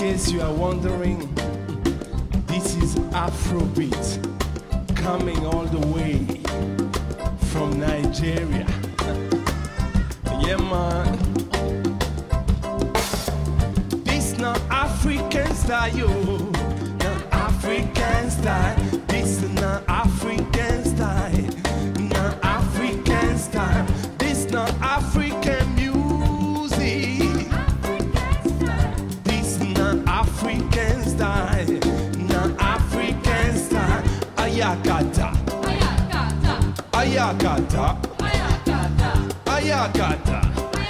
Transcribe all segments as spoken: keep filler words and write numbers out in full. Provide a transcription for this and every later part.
case you are wondering, this is Afrobeat, coming all the way from Nigeria. Yeah, man. This not African style, yo. Not African style. This not African style. Not African style. This not African music. This not African style. Not African style. Ayakata. Ayakata. Ayakata. Ayakata.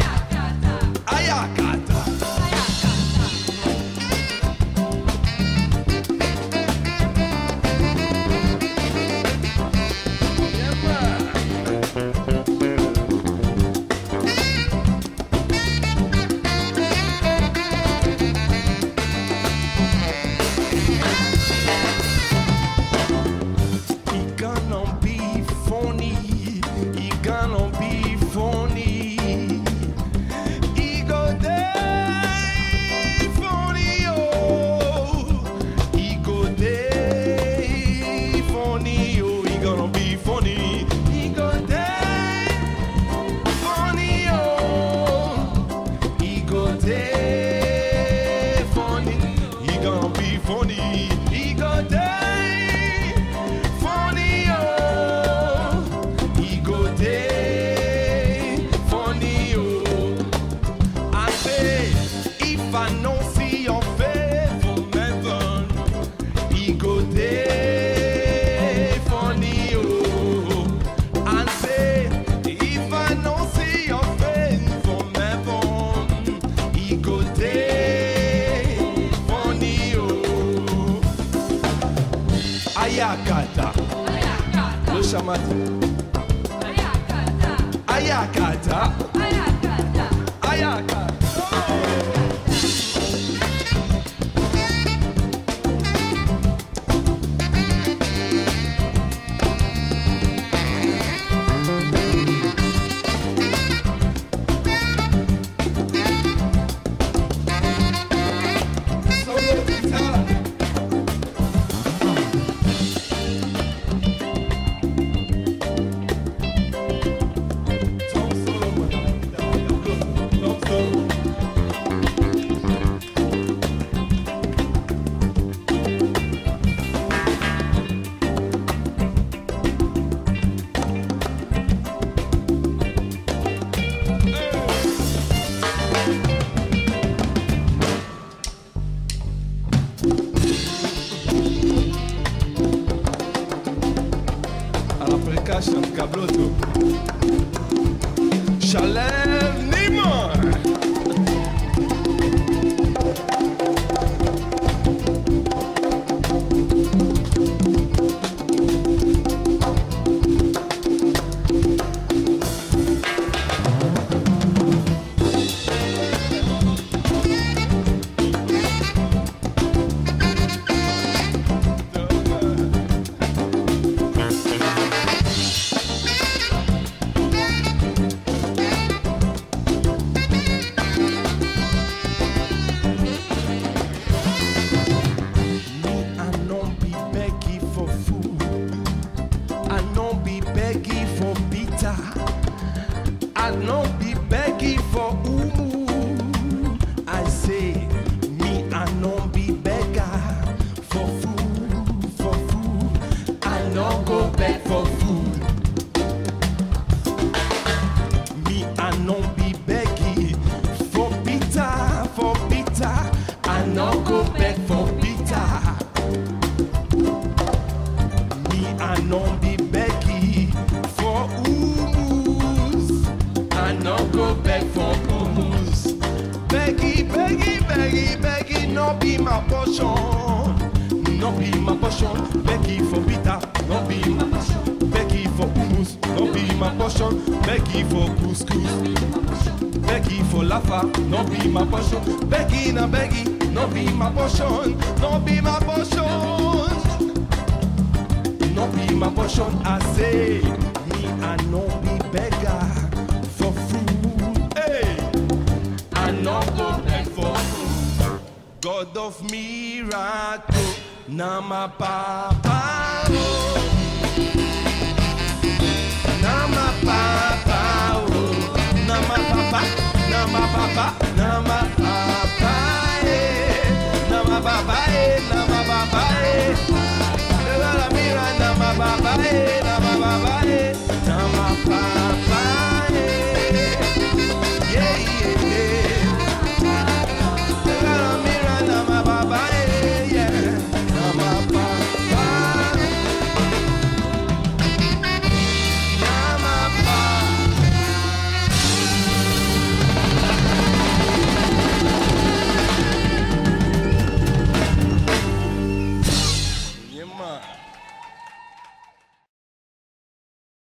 Ayakata. Ayakata. Ayakata. Lo chamate. Ayakata. Ayakata. Ayakata. Ayakata. Cabroto. Chalem Nima. I don't be begging for umu. I say, me I don't be beggar for food, for food. I don't go beg for food. Me I don't be begging for bitter, for bitter. I don't go beg for bitter. Me I don't be begging for umu. I no go beg for hummus. Beggy, beggy, beggy, beggy, no be my portion. No be my portion. Beggy for bitter, no be my portion. Beggy for hummus, no be my portion. Beggy for couscous, beggy for lafa, no be my portion. Beggy na beggy, no be my portion. No be my portion. No be my portion. I say, me I no be beggar. I no go beg for food. God God of miracle, na my papa, oh. Na my papa, oh. Na my papa, na my papa, na my papa.